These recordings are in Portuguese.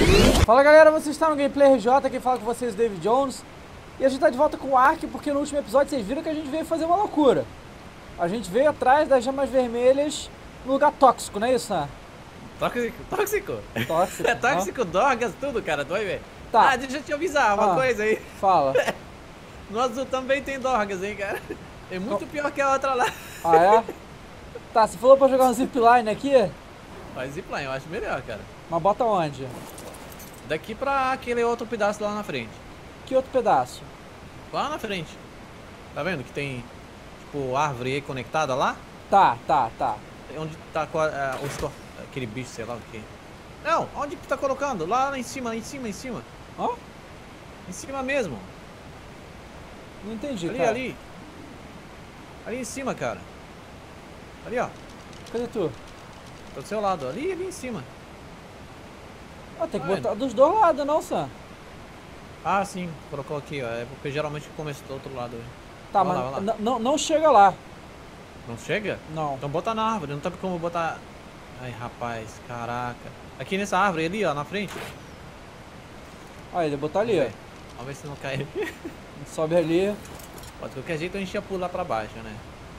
Fala galera, vocês estão no Gameplay RJ, quem fala com vocês é o David Jones. E a gente tá de volta com o Ark, porque no último episódio vocês viram que a gente veio fazer uma loucura. A gente veio atrás das gemas vermelhas no lugar tóxico, não é isso, né? Tóxico? Tóxico? Tóxico. É tóxico, drogas, tudo, cara, tu vai ver. Tá. Ah, deixa eu te avisar uma coisa aí. Fala. No azul também tem drogas, hein, cara. É muito pior que a outra lá. Ah, é? Tá, você falou pra jogar um zipline aqui, Mas zipline eu acho melhor, cara. mas bota onde? Daqui pra aquele outro pedaço lá na frente. Que outro pedaço? Lá na frente. Tá vendo que tem, tipo, árvore aí conectada lá? Tá. Onde tá aquele bicho, sei lá o que. Não, onde que tu tá colocando? Lá em cima, em cima. Ó? Em cima mesmo. Não entendi, Ali, cara. ali. Ali em cima, cara. Ali, ó. Cadê tu? Tá do seu lado. Ali em cima. Ah, tem que Tá botar vendo? dos dois lados, não, Sam? Ah, sim. Colocou aqui, ó. É porque geralmente começa do outro lado. Tá, Vai mas lá. não chega lá. Não chega? Não. Então bota na árvore. Não tem como botar... Ai, rapaz. Caraca. Aqui nessa árvore ali, ó. Na frente. Aí, ele botar ali, ó. Vamos ver se não cai. Sobe ali. Pode, de qualquer jeito a gente ia pular pra baixo, né?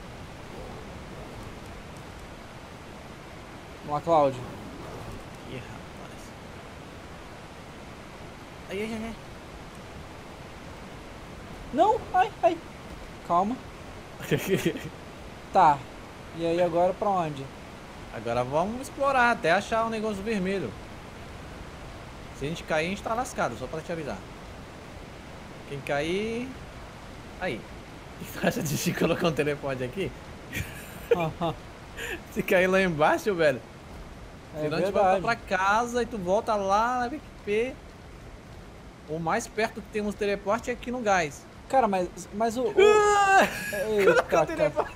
Vamos lá, Cláudio. Ih, rapaz. Ai. Não, ai. Calma. Tá. E aí agora pra onde? Agora vamos explorar até achar o negócio vermelho. Se a gente cair, a gente tá lascado, só pra te avisar. Quem cair... Aí. O que tu acha de colocar um teleporte aqui? Se cair lá embaixo, velho. É Senão a gente volta pra casa e tu volta lá na VQP. O mais perto que temos teleporte é aqui no gás. Cara, mas o... Colocou Eita, o teleporte.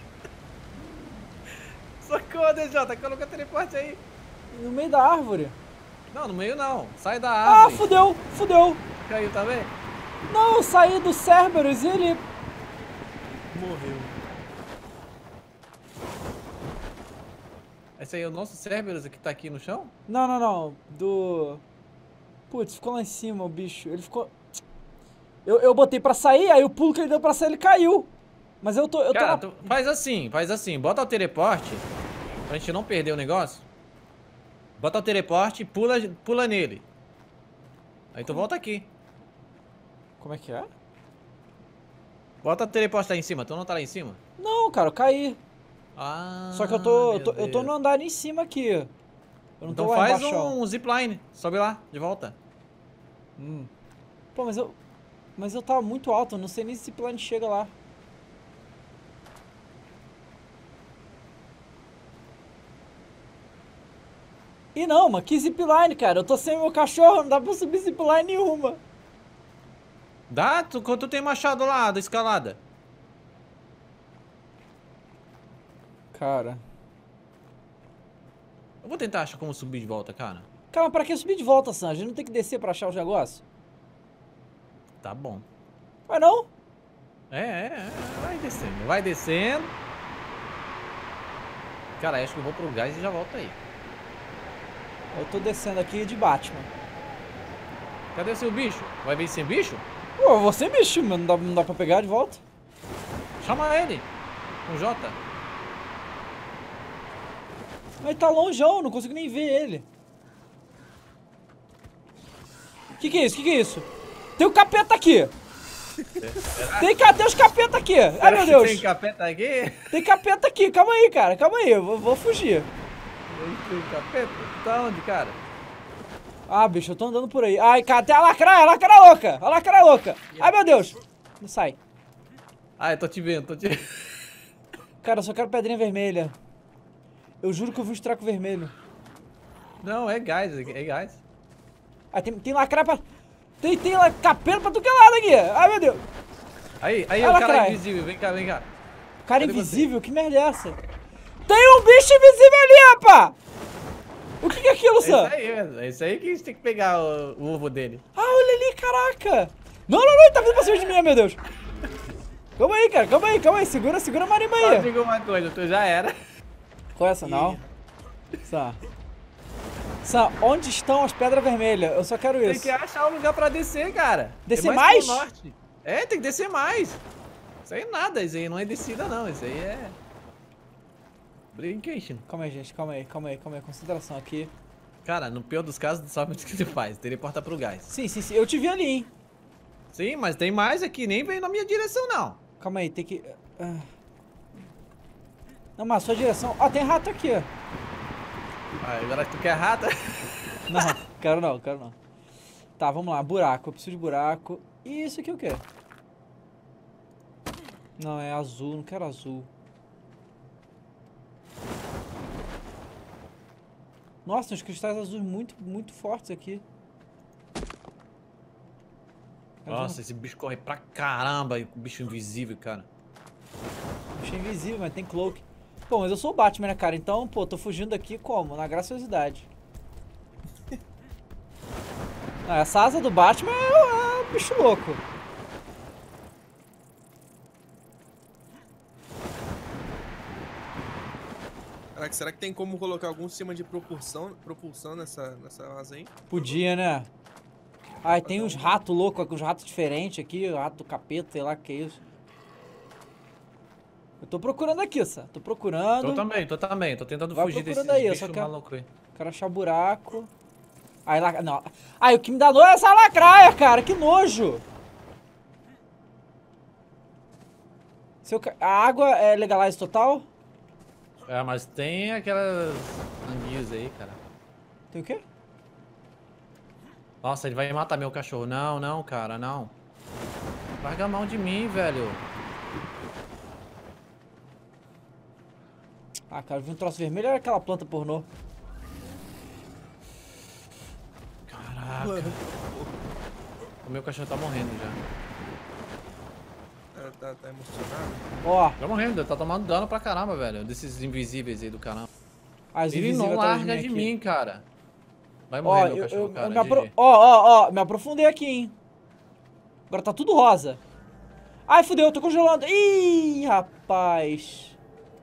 Socorro, DJ, coloca o teleporte aí. no meio da árvore. Não, no meio não. Sai da Ah, árvore. fudeu. Caiu, tá vendo? Não, eu saí do Cerberus e ele... Morreu. Esse aí é o nosso Cerberus que tá aqui no chão? Não. Putz, ficou lá em cima o bicho. Ele ficou... Eu botei pra sair, aí o pulo que ele deu pra sair, ele caiu. Mas eu tô Cara, na... tu faz assim. Bota o teleporte, pra gente não perder o negócio. Bota o teleporte e pula nele. Aí tu volta aqui. Como é que é? Bota o teleporte lá em cima, tu não tá lá em cima? Não, cara, eu caí. Ah, Só que eu tô no andar em cima aqui. Eu não Então tô lá faz embaixo. um zipline, sobe lá, de volta. Pô, mas eu tava muito alto, eu não sei nem se esse plano chega lá. E não, mano, que zipline, cara? Eu tô sem meu cachorro, não dá pra subir zipline nenhuma. Dá? Quanto tem machado lá da escalada? Cara... Eu vou tentar achar como subir de volta, cara. Calma, pra que subir de volta, Sam? A gente não tem que descer pra achar os negócios? Tá bom. Vai não? Vai descendo. Cara, acho que eu vou pro gás e já volto aí. Eu tô descendo aqui de Batman. Cadê seu bicho? Vai vir sem bicho? Pô, eu vou sem bicho, mas não dá pra pegar de volta. Chama ele. Com J. Mas tá longeão, não consigo nem ver ele. Que é isso? Tem um capeta aqui! Tem os capeta aqui! Ai, meu Deus! Tem capeta aqui? Tem capeta aqui, calma aí, cara, calma aí, eu vou fugir. Tem capeta? Tá onde, cara? Ah, bicho, eu tô andando por aí. Ai, cara, tem a lacraia louca! Ai, meu Deus! Não sai. Ah, eu tô te vendo. Cara, eu só quero pedrinha vermelha. Eu juro que eu vi o estraco vermelho. Não, é gás. Ah, tem lacraia pra... Tem capeta pra tu que lado aqui! Ai, meu Deus! Aí Ai, o cara lacraia. invisível, vem cá. Cara Cadê invisível? Que merda é essa? Tem um bicho invisível ali, rapá! O que é aquilo, Sam? É isso aí que a gente tem que pegar o ovo dele. Ah, olha ali, caraca! Não, ele tá vindo pra cima de mim, meu Deus! Calma aí, cara, calma aí, segura a marimba Só aí! digo uma coisa, tu já era. Qual é essa, não? Sam. Sam, onde estão as pedras vermelhas? Eu só quero Tem isso. que achar um lugar pra descer, cara. Descer É mais? pro norte. É, tem que descer mais. Isso aí é nada, isso aí não é descida não, isso aí é... Brincation. Calma aí, gente, calma aí. Concentração aqui. Cara, no pior dos casos, sabe o que você faz? Teleporta pro gás. Sim. Eu te vi ali, hein. Sim, mas tem mais aqui, nem vem na minha direção não. Calma aí, tem que... Não, mas a sua direção... Ó, tem rato aqui, ó. Ah, agora tu quer rata? Não, quero não. Tá, vamos lá. Buraco. Eu preciso de buraco. E isso aqui é o quê? Não, é azul. Não quero azul. Nossa, tem uns cristais azuis muito fortes aqui. Nossa, esse bicho corre pra caramba, bicho invisível, cara. Bicho invisível, mas tem cloak. Bom, mas eu sou o Batman, né, cara? Então, pô, tô fugindo daqui como? Na graciosidade. Não, essa asa do Batman é um bicho louco. Caraca, será que tem como colocar algum sistema de propulsão nessa asa aí? Podia, né? Ai, tem uns ratos loucos, uns ratos diferentes aqui, o rato do capeta, sei lá o que é isso. Eu tô procurando aqui, Sam. Tô procurando. Tô também. Tô tentando Vai fugir desses procurando aí, eu bichos só quero- malucos aí. Quero achar buraco. Ai, lá... Não. Ai, o que me dá nojo é essa lacraia, cara. Que nojo. A água é legalize total? É, mas tem aquelas anguias aí, cara. Tem o quê? Nossa, ele vai matar meu cachorro. Não, cara, não. Larga a mão de mim, velho. Ah, cara, eu vi um troço vermelho. Olha aquela planta pornô. Caraca. O meu cachorro tá morrendo já. Tá emocionado? Ó, Tá morrendo, tá tomando dano pra caramba, velho. Desses invisíveis aí do caramba. as Ele invisíveis não atrás larga de aqui. mim, cara. Vai Ó, morrer meu cachorro, cara. me GG. Ó, me aprofundei aqui, hein. Agora tá tudo rosa. Ai, fudeu, eu tô congelando. Ih, rapaz.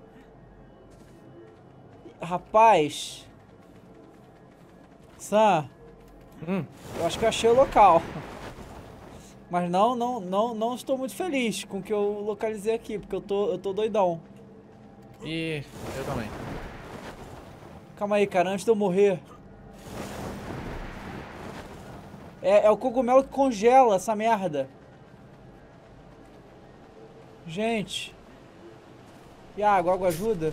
Sam, eu acho que eu achei o local. Mas não estou muito feliz com o que eu localizei aqui, porque eu tô doidão. E eu também. Calma aí, cara, antes de eu morrer. É o cogumelo que congela essa merda. Gente. E a água ajuda?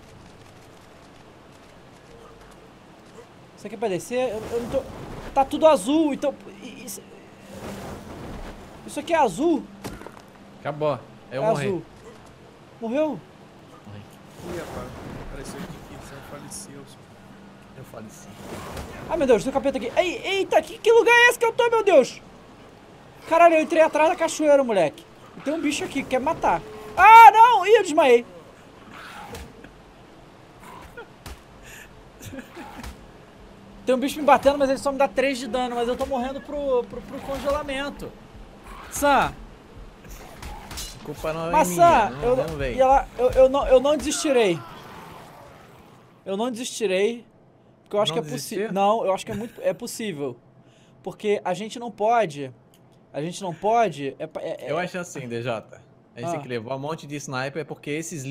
Isso aqui é pra descer? Eu não tô... Tá tudo azul, então... Isso aqui é azul? Acabou. Eu É morri. azul. Morreu? Ih, rapaz, apareceu aqui que você faleceu. Eu faleci. Ai, meu Deus, tem um capeta aqui. Eita, que lugar é esse que eu tô, meu Deus? Caralho, eu entrei atrás da cachoeira, moleque. E tem um bicho aqui que quer me matar. Ah, não! Ih, eu desmaiei. Tem um bicho me batendo, mas ele só me dá 3 de dano. Mas eu tô morrendo pro congelamento. Sam, A culpa não é mas minha. Sam, Não veio. eu não desistirei. Eu não desistirei. Porque eu acho Não que é possível. desistir? Não, eu acho que é possível. Porque a gente não pode. Eu acho assim, DJ. A gente tem que Ah. levar um monte de sniper porque esses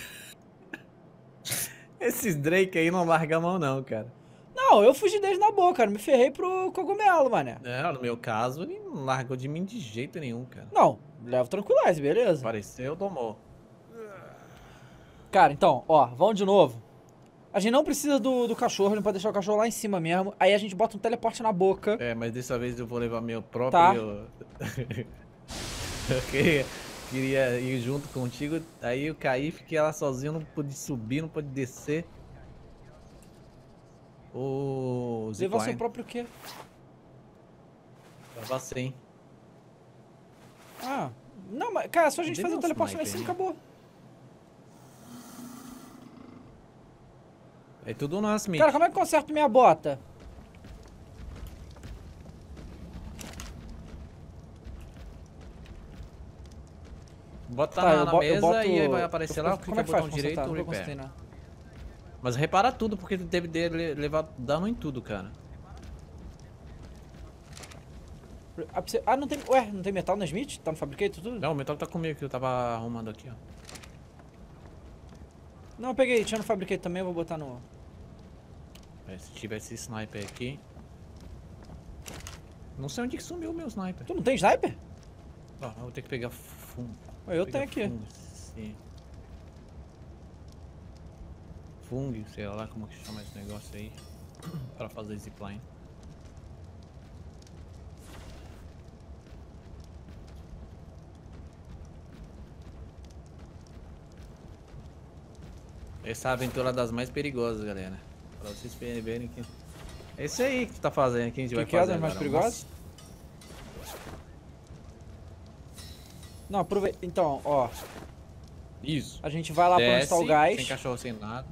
esses Drake aí não largam a mão não, cara. Não, eu fugi deles na boca, cara. Me ferrei pro cogumelo, mané. É, no meu caso, ele não largou de mim de jeito nenhum, cara. Não, levo tranquilize, beleza. Apareceu, tomou. Cara, então, ó, vamos de novo. A gente não precisa do cachorro, a gente pode deixar o cachorro lá em cima mesmo. Aí a gente bota um teleporte na boca. É, mas dessa vez eu vou levar meu próprio... Tá. Eu queria ir junto contigo, aí eu caí, fiquei lá sozinho, não pude subir, não pude descer. O Levar zipline. seu próprio quê? Tava sem. Ah, não, mas, cara, só a gente Tem fazer o um teleporte lá em sniper cima e aí. acabou. É tudo nosso, Mitch. Cara, como é que eu conserto minha bota? Bota Tá, na mesa e aí vai aparecer lá, como clica é que botão faz pra direito, consertar? Não tô repair. consertando, não. Mas repara tudo, porque tu deve levar dano em tudo, cara. Ah, não tem... Ué, não tem metal na Smith? Tá no Fabricate tudo? Não, o metal tá comigo que eu tava arrumando aqui, ó. Não, eu peguei. Tinha no Fabricate também, eu vou botar no... Se tivesse sniper aqui... Não sei onde que sumiu o meu sniper. Tu não tem sniper? Ó, eu vou ter que pegar fungo. Eu tenho aqui. Sim. Fungo, sei lá como que chama esse negócio aí. Pra fazer zipline. Essa aventura é das mais perigosas, galera. Pra vocês verem que... É isso aí que tu tá fazendo, que a gente vai Que é fazer das mais agora. perigosas? Não, aproveita. Então, ó. Isso. A gente vai lá pra onde tá o gás. Sem cachorro, sem nada.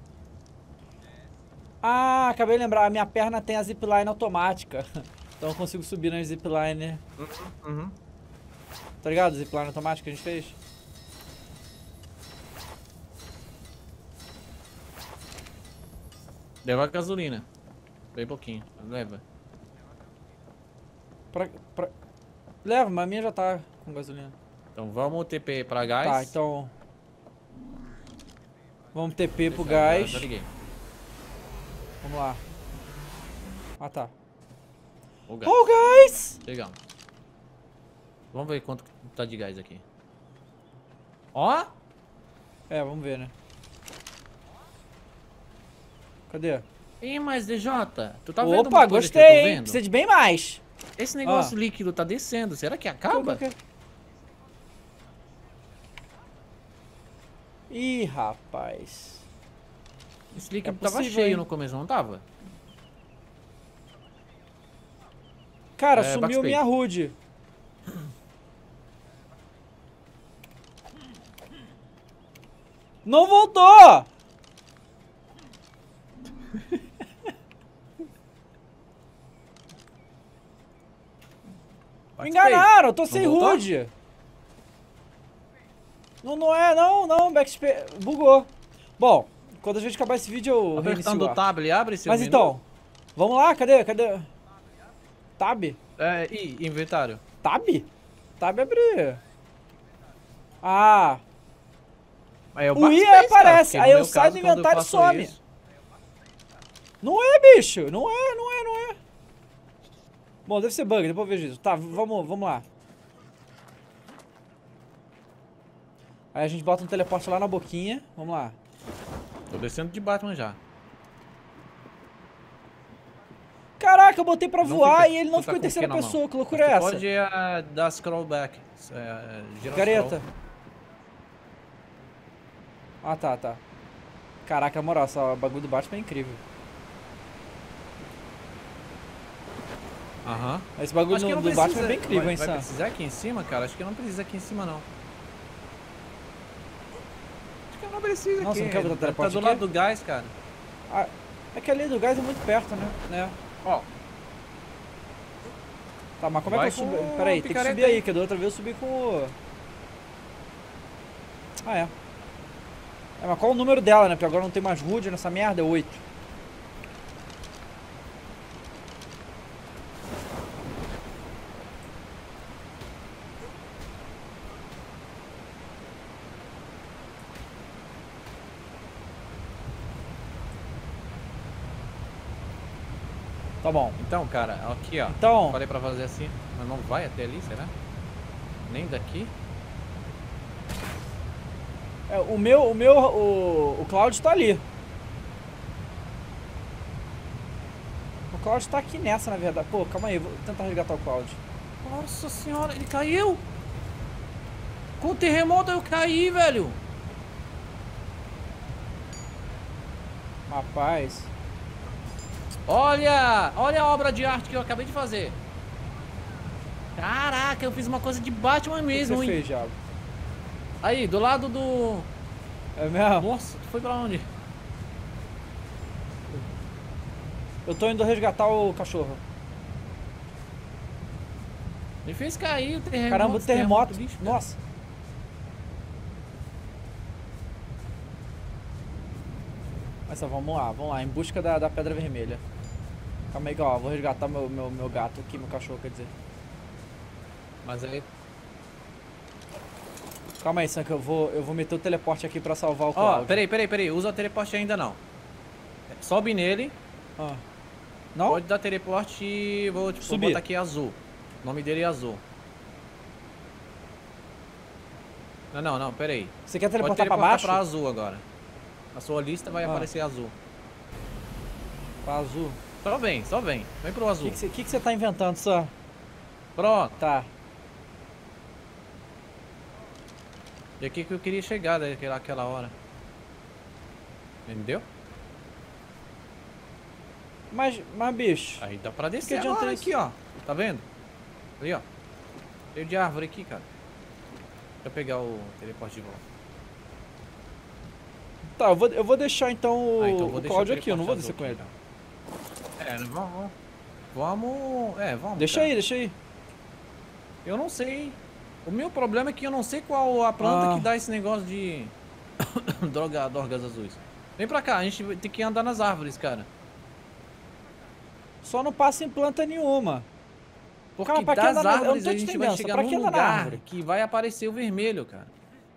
Ah, acabei de lembrar. A minha perna tem a zipline automática. Então eu consigo subir na zipline. Uhum. Tá ligado? Zipline automática que a gente fez? Leva gasolina. Bem pouquinho. Leva. Leva, mas a minha já tá com gasolina. Então vamos TP pra gás. Tá, então... Vamos TP pro Deixa eu- gás. Já liguei. Vamos lá. Ah, tá. O gás. Oh, gás! Legal. Vamos ver quanto tá de gás aqui. Ó! É, vamos ver, né? Cadê? Ih, mas DJ, tu tá vendo Opa, uma coisa que eu gostei, tô hein? vendo? Precisa de bem mais. Esse negócio líquido tá descendo. Será que acaba? Ih, rapaz. Esse líquido É tava possível, cheio hein? no começo, não tava? Cara, É, sumiu backspace. minha HUD. Não voltou! Me enganaram, eu tô sem voltou? HUD. Não é, não, backspace. Bugou. Bom, quando a gente acabar esse vídeo eu reinicio Apertando o o ar. tab, ele abre esse Mas menu. então, vamos lá, cadê? Tab? É, inventário. Tab? Tab abrir. Ah, Aí é o I backspace, cara, aparece, porque no aí eu meu saio caso, do quando eu inventário e faço some. isso- Não é, bicho, não é. Bom, deve ser bug, depois eu vejo isso. Tá, vamos lá. Aí a gente bota um teleporte lá na boquinha, vamos lá. Tô descendo de Batman já. Caraca, eu botei pra Não voar fica- e ele não tu tá ficou em com o terceira quê na mão? pessoa, que loucura é Tu essa? pode dar scroll back. Girar Careta. scroll. Ah, tá. Caraca, na moral, essa bagulho do Batman é incrível. Aham. Esse bagulho Acho que não do Batman é bem incrível, vai, hein, vai Sam? precisar aqui em cima, cara? Acho que não precisa aqui em cima, não. Acho que não precisa Nossa, aqui. não quer botar Tá teleporte do aqui? lado do gás, cara. Ah, é que ali do gás é muito perto, né? Ó, Tá, mas como é Vai que eu com subi? o Pera aí, tem que picareta subir aí. aí, que da outra vez eu subi com o... Ah, é. É, mas qual o número dela, né? Porque agora não tem mais HUD nessa merda, é 8. Tá bom. então, cara, aqui, ó. Então, Falei pra fazer assim, mas não vai até ali, será? Nem daqui? é, o Cloud tá ali. O Cloud tá aqui nessa, na verdade. Pô, calma aí, vou tentar resgatar o Cloud. Nossa senhora, ele caiu! Com o terremoto eu caí, velho! Rapaz. Olha! Olha a obra de arte que eu acabei de fazer. Caraca, eu fiz uma coisa de Batman O que mesmo, você hein? fez, Diabo? Aí, do lado do... É mesmo? Nossa, tu foi pra onde? Eu tô indo resgatar o cachorro. Me fez cair o terremoto. Caramba, o terremoto. bicho, cara. Nossa. Mas Essa, vamos lá, em busca da pedra vermelha. Calma aí, que, ó, vou resgatar meu gato aqui, meu cachorro, quer dizer. Mas aí... Calma aí, Sam, que eu vou meter o teleporte aqui pra salvar o Ó, Cláudio. peraí. Usa o teleporte ainda não. Sobe nele. Ah. Não? Pode dar teleporte e vou Subir. botar aqui azul. O nome dele é azul. Não, peraí. Você quer Pode teleportar pra teleportar baixo? pra azul agora. Na sua lista vai Ah. aparecer azul. Pra azul. Só vem. Vem pro O azul. que você tá inventando, Sam? Pronto. Tá. E aqui que eu queria chegar daquela hora. Entendeu? Mas bicho... Aí dá pra Que descer adianta agora isso? aqui, ó. Tá vendo? Ali, ó. Cheio de árvore aqui, cara. Deixa eu pegar o teleporte de volta. Tá, eu vou deixar então Então o vou deixar Cláudio o aqui, eu não vou descer teleporte com ele. azul aqui, então. Vamos. Deixa cara. aí. Eu não sei. O meu problema é que eu não sei qual a planta que dá esse negócio de drogas azuis. Vem pra cá, a gente tem que andar nas árvores, cara. Só não passa em planta nenhuma. Porque Calma, pra que das andar na- eu não árvores tô a te gente vai entendendo, chegar pra num que andar na lugar árvore? que vai aparecer o vermelho, cara.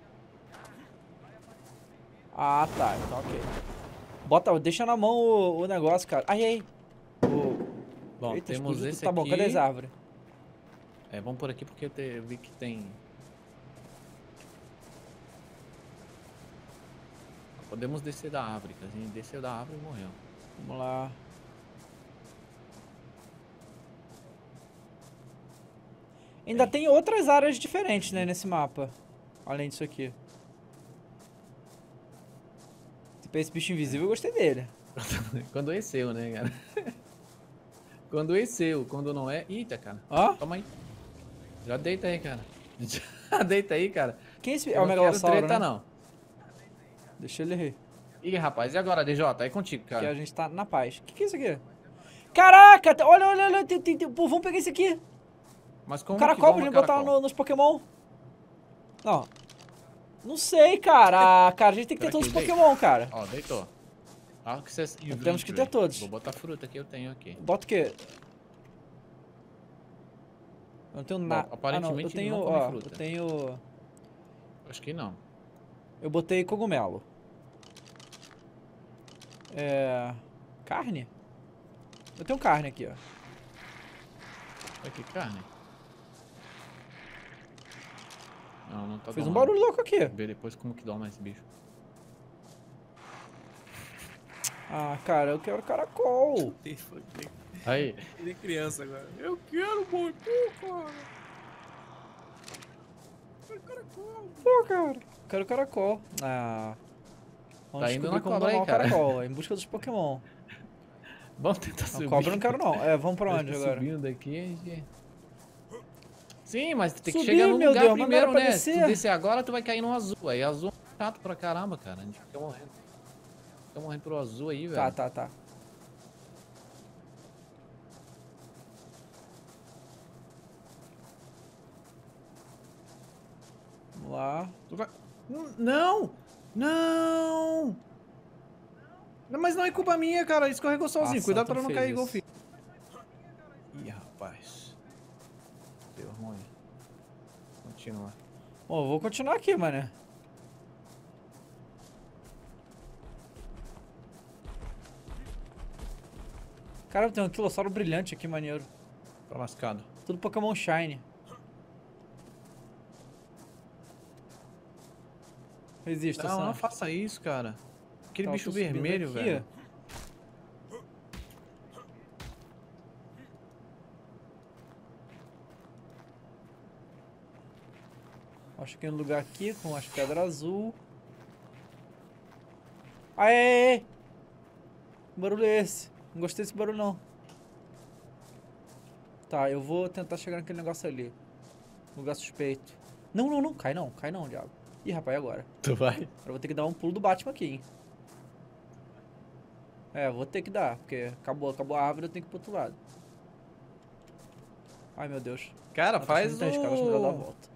Ah, tá, então ok. Deixa na mão o negócio, cara. Ai. Bom, Eita, temos explodiu esse tudo. Tá bom, aqui. cadê as árvores? Vamos por aqui porque eu vi que tem... Podemos descer da árvore, cara. A gente desceu da árvore e morreu. Vamos lá. Ainda tem outras áreas diferentes, né, nesse mapa. Além disso aqui. Esse bicho invisível, eu gostei dele. Quando é seu, né, cara? Quando é seu, quando não é... Eita, cara. Ó. Toma aí. Já deita aí, cara. Já deita aí, cara. Quem é esse? Eu É o não quero Megalossauro, treta, né? não. Deixa ele rir. Ih, rapaz. E agora, DJ? É contigo, Que a cara. gente tá na paz. Que é isso aqui? Caraca! Olha. Pô, vamos pegar esse aqui. Mas como O que caracol pra vamos gente no botar caracol? nos Pokémon. Não. Não sei, cara. Ah, cara, a gente tem que ter Pera todos os aqui, deita. Pokémon, cara. Ó, deitou. Access Temos que ter todos. Vou botar fruta que eu tenho aqui. Bota o quê? Eu não tenho nada. aparentemente eu tenho, não come ó, fruta. eu tenho... Acho que não. Eu botei cogumelo. Carne? Eu tenho carne aqui, ó. Olha que carne. Não tá Fez um domando. barulho louco aqui. Vou ver depois como que doma esse bicho. Ah, cara, eu quero caracol. Aí. Ele é criança agora. Eu quero muito, cara. Eu quero caracol. Pô, cara. Quero caracol. Ah. Vamos Tá indo descobrir na como cobra aí, domar o cara. caracol, em busca dos Pokémon. Vamos tentar A subir. cobra eu não quero não. Vamos pra onde agora? Subindo daqui, a gente... Sim, mas tem que Subir, chegar no meu lugar Deus, mas não era primeiro, pra né? descer? Se tu descer agora, tu vai cair no azul. Aí azul é chato pra caramba, cara. A gente fica morrendo. Fica morrendo pro azul aí, velho. Tá. Vamos lá. Tu vai... Não! Não! Não, mas não é culpa minha, cara. Escorregou sozinho. Ah, Cuidado Santo pra não fez cair igual isso. filho. Ih, rapaz. Deu ruim. Continua. Bom, eu vou continuar aqui, mano. Caramba, tem um Quilossauro brilhante aqui, maneiro. Tá lascado. Tudo Pokémon Shine. Resista, Não, Sam. não faça isso, cara. Aquele Tá, eu bicho tô subindo vermelho, aqui, velho. Acho que tem um lugar aqui com as pedras azul. Aê! Que barulho é esse? Não gostei desse barulho não. Tá, eu vou tentar chegar naquele negócio ali. Lugar suspeito. Não. Cai não, diabo. Ih, rapaz, e agora? Tu vai? Agora eu vou ter que dar um pulo do Batman aqui, hein? Vou ter que dar, porque acabou a árvore, eu tenho que ir pro outro lado. Ai, meu Deus. Cara, Tá faz sendo arriscado, acho melhor dar a o... volta.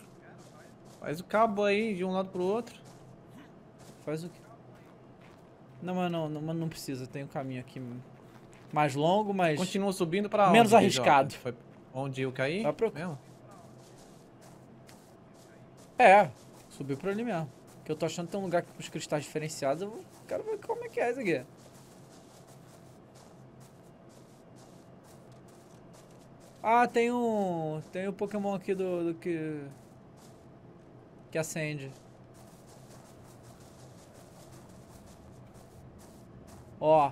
Faz o cabo aí de um lado pro outro. Faz o quê? Não, mas não precisa. Tem um caminho aqui mais longo, mas Continua subindo pra onde? menos DJ? arriscado. Foi onde eu caí? Vai pro- Mesmo? É, subiu por ali mesmo. Que eu tô achando que tem um lugar com os cristais diferenciados. Quero ver como é que é isso aqui. Ah, tem um Pokémon aqui do que acende. Ó.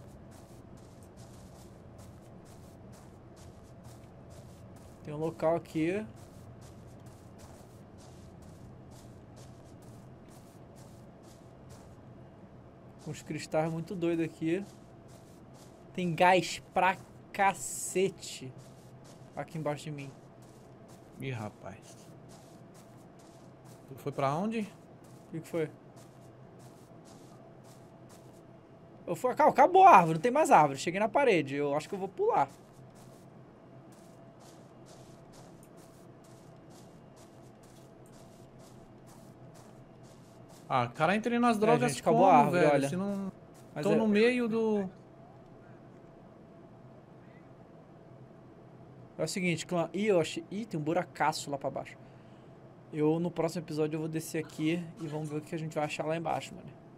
Tem um local aqui. Com os cristais muito doidos aqui. Tem gás pra cacete aqui embaixo de mim. Ih, rapaz. Tu foi pra onde? O que foi? Acabou a árvore, não tem mais árvore. Cheguei na parede, eu acho que eu vou pular. Ah, cara, entrei nas drogas gente, acabou a como, árvore, velho? olha. Se não... Mas Tô é- no meio do... É o seguinte, clã. Ih, eu achei. Ih, tem um buracaço lá pra baixo. No próximo episódio, eu vou descer aqui e vamos ver o que a gente vai achar lá embaixo, mano.